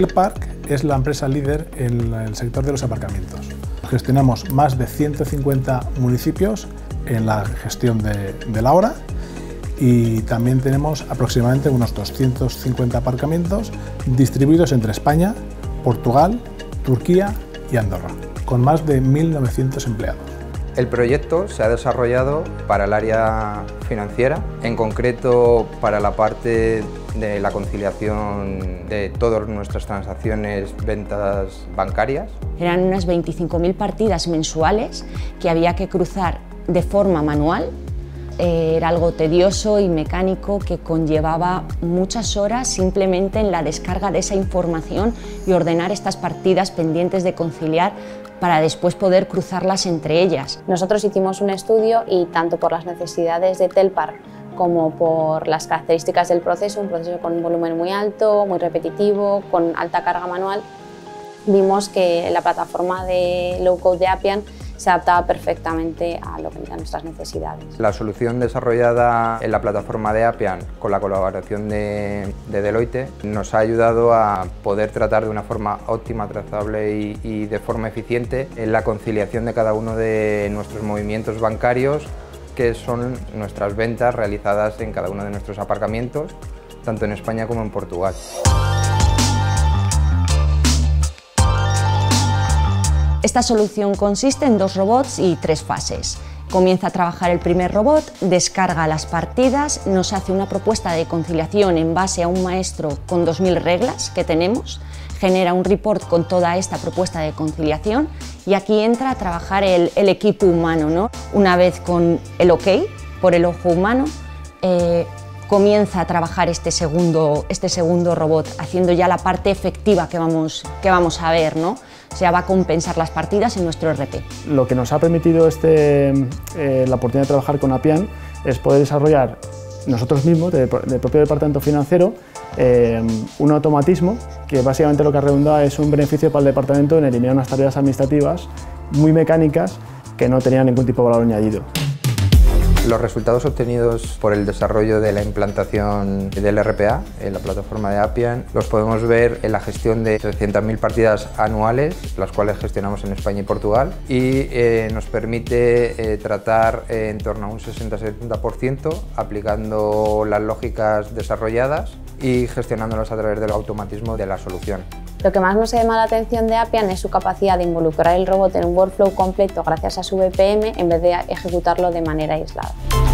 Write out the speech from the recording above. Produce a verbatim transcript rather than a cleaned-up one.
Telpark es la empresa líder en el sector de los aparcamientos. Gestionamos más de ciento cincuenta municipios en la gestión de, de la hora y también tenemos aproximadamente unos doscientos cincuenta aparcamientos distribuidos entre España, Portugal, Turquía y Andorra, con más de mil novecientos empleados. El proyecto se ha desarrollado para el área financiera, en concreto para la parte de la conciliación de todas nuestras transacciones, ventas bancarias. Eran unas veinticinco mil partidas mensuales que había que cruzar de forma manual. Era algo tedioso y mecánico que conllevaba muchas horas simplemente en la descarga de esa información y ordenar estas partidas pendientes de conciliar para después poder cruzarlas entre ellas. Nosotros hicimos un estudio y tanto por las necesidades de Telpark como por las características del proceso, un proceso con un volumen muy alto, muy repetitivo, con alta carga manual, vimos que la plataforma de low-code de Appian se adaptaba perfectamente a lo que eran nuestras necesidades. La solución desarrollada en la plataforma de Appian con la colaboración de, de Deloitte nos ha ayudado a poder tratar de una forma óptima, trazable y, y de forma eficiente en la conciliación de cada uno de nuestros movimientos bancarios, que son nuestras ventas realizadas en cada uno de nuestros aparcamientos, tanto en España como en Portugal. Esta solución consiste en dos robots y tres fases. Comienza a trabajar el primer robot, descarga las partidas, nos hace una propuesta de conciliación en base a un maestro con dos mil reglas que tenemos, genera un report con toda esta propuesta de conciliación y aquí entra a trabajar el, el equipo humano, ¿no? Una vez con el OK por el ojo humano, eh, comienza a trabajar este segundo, este segundo robot, haciendo ya la parte efectiva que vamos, que vamos a ver, ¿no? O sea, va a compensar las partidas en nuestro R P. Lo que nos ha permitido este, eh, la oportunidad de trabajar con Appian es poder desarrollar nosotros mismos, del de propio departamento financiero, eh, un automatismo que básicamente lo que ha redundado es un beneficio para el departamento en eliminar unas tareas administrativas muy mecánicas que no tenían ningún tipo de valor añadido. Los resultados obtenidos por el desarrollo de la implantación del R P A en la plataforma de Appian los podemos ver en la gestión de trescientas mil partidas anuales, las cuales gestionamos en España y Portugal, y eh, nos permite eh, tratar eh, en torno a un sesenta a setenta por ciento aplicando las lógicas desarrolladas y gestionándolas a través del automatismo de la solución. Lo que más nos llama la atención de Appian es su capacidad de involucrar el robot en un workflow completo gracias a su B P M en vez de ejecutarlo de manera aislada.